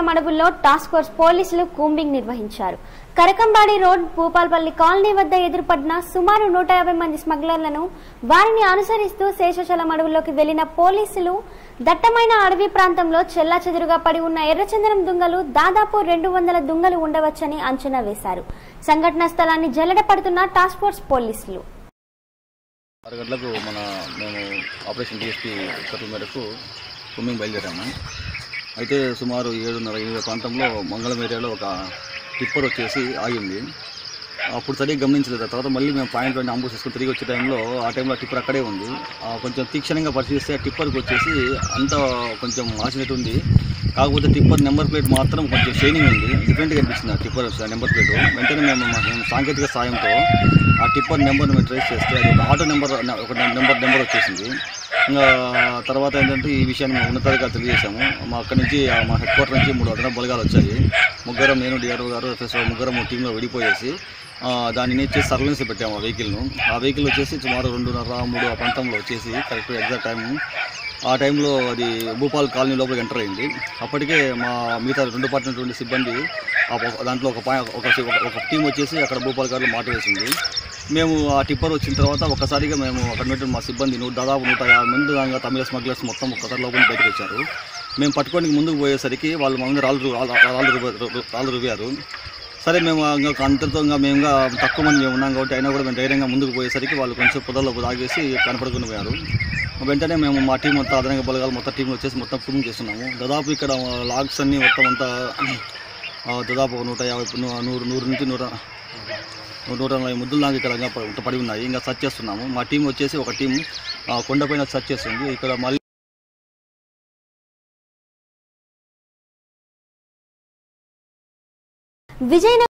శేషాచలం అడవుల్లో task force పోలీసులు combing నిర్వహించారు. కరకంబాడి రోడ్ భూపాల్పల్లి కాలనీ వద్ద ఎదురుపడిన సుమారు 150 మంది స్మగ్లర్లను వారిని అనుసరిస్తూ శేషాచలం అడవుల్లోకి వెళ్లిన పోలీసులు దట్టమైన అడవి ప్రాంతంలో చెల్లాచెదురుగా పడి ఉన్న ఎర్రచందనం దుంగలు దాదాపు 200 దుంగలు ఉండవచ్చని అంచనా వేశారు. సంఘటనా స్థలాన్ని జల్లెడపడుతున్న టాస్క్ ఫోర్స్ పోలీసులు 6 గంటలకు మేము ఆపరేషన్ డిఎస్పీ ఉత్తర్వుల మేరకు కూంబింగ్ బయలుదేరాము. అయితే సుమారు 7:30 ప్రాంతంలో మంగళం ఏరియాలో ఒక టిప్పర్ వచ్చేసి ఆగింది. అప్పుడు సరిగ్గా గమనించలేదు. తర్వాత మళ్ళీ మేము పాయింట్లోని అంబుష్ చేసుకుని తిరిగి వచ్చే టైంలో ఆ టిప్పర్ అక్కడే ఉంది. కొంచెం తీక్షణంగా పరిశీలిస్తే ఆ టిప్పర్కి వచ్చేసి అంత కొంచెం ఆసినట్టు ఉంది. కాకపోతే టిప్పర్ నెంబర్ ప్లేట్ మాత్రం కొంచెం షైనింగ్ ఉంది, డిఫరెంట్గా అనిపిస్తుంది ఆ టిప్పర్ నెంబర్ ప్లేట్. వెంటనే మేము సాంకేతిక సాయంతో ఆ టిప్పర్ నెంబర్ని మేము ట్రేస్ చేస్తే అది ఒక ఆటో నెంబర్ నెంబర్ వచ్చేసింది. ఇంకా తర్వాత ఏంటంటే ఈ విషయాన్ని ఉన్నతాధికారులు తెలియజేశాము. అక్కడి నుంచి మా హెడ్ క్వార్టర్ నుంచి 3 అదనపు బలగాలు వచ్చాయి. ముగ్గురం, నేను, డిఆర్ఓ గారు, ఎఫ్ఎస్ఓ ముగ్గురం టీంలో విడిపోయేసి దాన్ని చేసి సర్వేలెన్స్ పెట్టాము. ఆ వెహికల్ వచ్చేసి సుమారు 2:30-3 ఆ ప్రాంతంలో వచ్చేసి కరెక్ట్ ఎగ్జాక్ట్ ఆ టైంలో అది భూపాల్ కాలనీ లోపలికి ఎంటర్ అయింది. అప్పటికే మా మిగతా 2 డిపార్ట్మెంట్ సిబ్బంది దాంట్లో ఒక టీం వచ్చేసి అక్కడ భూపాల్ గారిలో మాట వేసింది. మేము ఆ టిప్పర్ వచ్చిన తర్వాత ఒక్కసారిగా మేము అక్కడ మా సిబ్బంది దాదాపు 150 మంది దాకా తమిళ స్మగ్లర్స్ మొత్తం ఒక్కసారి లోపల బయటకు వచ్చారు. మేము పట్టుకోవడానికి ముందుకు పోయేసరికి వాళ్ళు మా మీద రాళ్ళు రువ్వారు. సరే మేము అంతటితో మేము తక్కువ మంది మేము ఉన్నాం కాబట్టి అయినా కూడా మేము ధైర్యంగా ముందుకు పోయేసరికి వాళ్ళు కొంచెం పొదల్లో దాగేసి కనపడుకుని పోయారు. వెంటనే మేము మా టీం మొత్తం అదనంగా బలగాలు మొత్తం టీం వచ్చేసి మొత్తం కూంబింగ్ చేస్తున్నాము. దాదాపు ఇక్కడ లాగ్స్ అన్నీ మొత్తం అంతా దాదాపు 150 నుంచి 140 ముద్దులు దాకా ఇక్కడ పడి ఉన్నాయి. ఇంకా సర్చ్ చేస్తున్నాము. మా టీం వచ్చేసి ఒక టీం కొండపైన సర్చ్ చేస్తుంది. ఇక్కడ మళ్ళీ విజయనగరం